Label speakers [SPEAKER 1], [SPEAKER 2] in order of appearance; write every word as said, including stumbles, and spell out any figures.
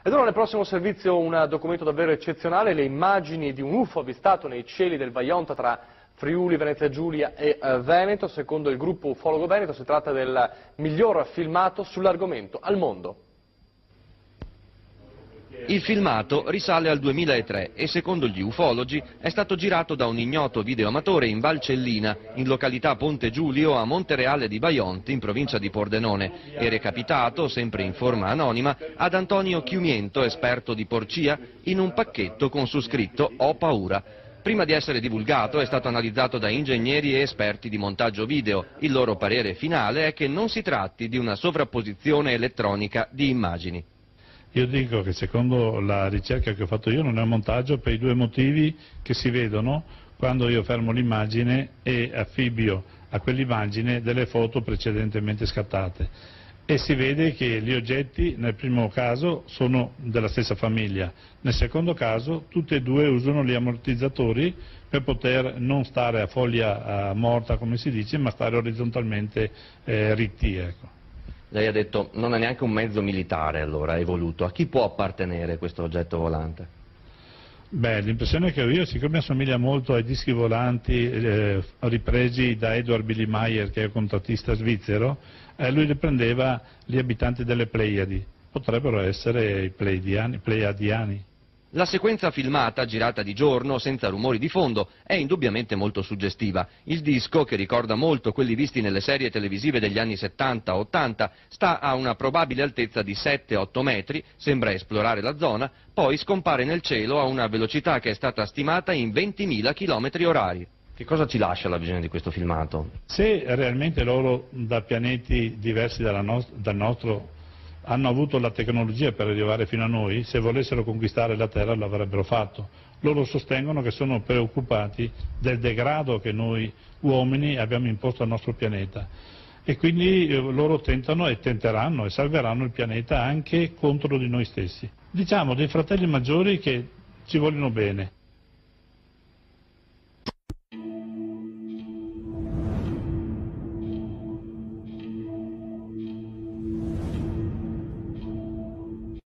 [SPEAKER 1] Ed ora nel prossimo servizio un documento davvero eccezionale, le immagini di un U F O avvistato nei cieli del Vajont tra Friuli, Venezia Giulia e eh, Veneto. Secondo il gruppo ufologo Veneto si tratta del miglior filmato sull'argomento al mondo.
[SPEAKER 2] Il filmato risale al duemilatré e secondo gli ufologi è stato girato da un ignoto videoamatore in Valcellina, in località Ponte Giulio a Montereale di Vajont, in provincia di Pordenone, e recapitato, sempre in forma anonima, ad Antonio Chiumiento, esperto di porcia, in un pacchetto con su scritto "Ho paura". Prima di essere divulgato è stato analizzato da ingegneri e esperti di montaggio video. Il loro parere finale è che non si tratti di una sovrapposizione elettronica di immagini.
[SPEAKER 3] Io dico che secondo la ricerca che ho fatto io non è un montaggio per i due motivi che si vedono quando io fermo l'immagine e affibbio a quell'immagine delle foto precedentemente scattate. E si vede che gli oggetti nel primo caso sono della stessa famiglia, nel secondo caso tutti e due usano gli ammortizzatori per poter non stare a foglia morta come si dice, ma stare orizzontalmente eh, ritti. Ecco.
[SPEAKER 2] Lei ha detto non è neanche un mezzo militare allora evoluto, a chi può appartenere questo oggetto volante?
[SPEAKER 3] Beh, l'impressione che ho io, siccome assomiglia molto ai dischi volanti eh, ripresi da Edward Billy Meyer, che è un contrattista svizzero, eh, lui riprendeva gli abitanti delle Pleiadi, potrebbero essere i pleiadiani. pleiadiani.
[SPEAKER 2] La sequenza filmata, girata di giorno, senza rumori di fondo, è indubbiamente molto suggestiva. Il disco, che ricorda molto quelli visti nelle serie televisive degli anni settanta ottanta, sta a una probabile altezza di sette otto metri, sembra esplorare la zona, poi scompare nel cielo a una velocità che è stata stimata in ventimila chilometri orari. Che cosa ci lascia la visione di questo filmato?
[SPEAKER 3] Se realmente loro da pianeti diversi dalla nost- dal nostro hanno avuto la tecnologia per arrivare fino a noi, se volessero conquistare la Terra l'avrebbero fatto. Loro sostengono che sono preoccupati del degrado che noi uomini abbiamo imposto al nostro pianeta e quindi eh, loro tentano e tenteranno e salveranno il pianeta anche contro di noi stessi. Diciamo dei fratelli maggiori che ci vogliono bene.